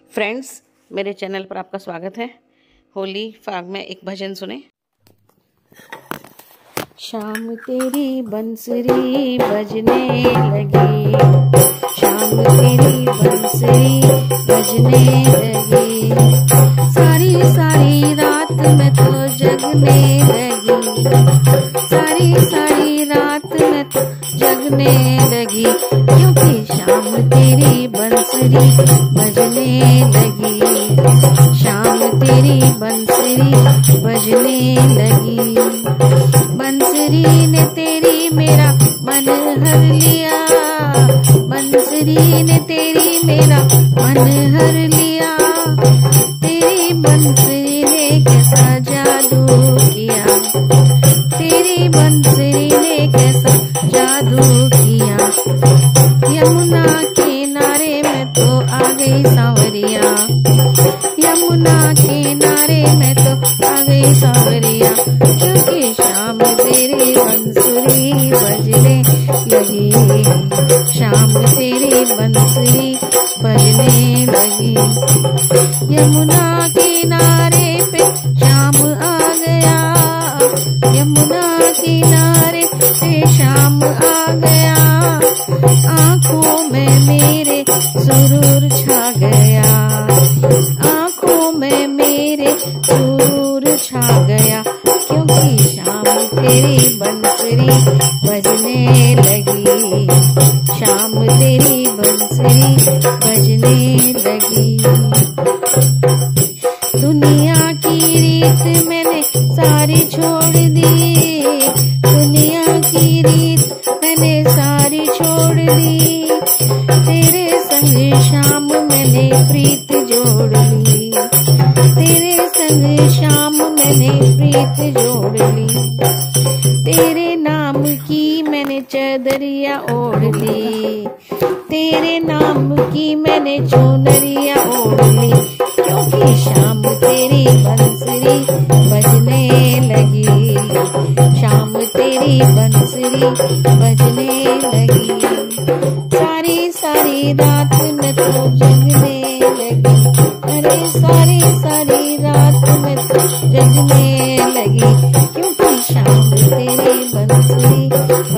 Friends, मेरे channel पर आपका स्वागत है। होली फाग में एक भजन सुने। शाम तेरी बंसुरी बजने लगी, शाम तेरी बंसुरी बजने लगी, सारी सारी रात में तो जगने लगी, सारी सारी रात में तो जगने लगी, क्योंकि शाम तेरी बंसुरी बजने लगी, शाम तेरी बंसुरी बजने लगी। बंसुरी ने तेरी मेरा मन हर लिया, बंसुरी ने तेरी मेरा मन हर लिया, तेरी बंसुरी ने कैसा जादू किया, तेरी बंसुरी ने कैसा जादू किया। यमुना किनारे में तो आ गई सांवरिया, यमुना किनारे में तो आ गई सांवरिया, क्योंकि शाम तेरी बंसुरी बजने लगी, शाम तेरी बंसुरी बजने लगी। यमुना किनारे पे शाम आ गया, यमुना किनारे पे शाम आ गया, आँखों में मेरे सुरूर छा गया, आँखों में मेरे सुरूर छा गया, क्योंकि शाम तेरी बंसुरी बजने लगी, शाम तेरी बंसुरी बजने लगी। दुनिया की रीत मैंने सारी छोड़ दी, दुनिया की रीत मैंने सारी छोड़ दी, तेरे संग शाम मैंने प्रीत जोड़ ली, तेरे संग शाम मैंने प्रीत जोड़ ली, तेरे नाम की मैंने चदरिया ओढ़ ली, तेरे नाम की मैंने चुनरिया ओढ़ ली, क्योंकि शाम तेरी बंसुरी बजने लगी, शाम तेरी बंसुरी बजने लगी, सारी सारी रात में तो जगने लगी, अरे सारी सारी रात में तो जगने लगी, क्योंकि शाम तेरी बंसुरी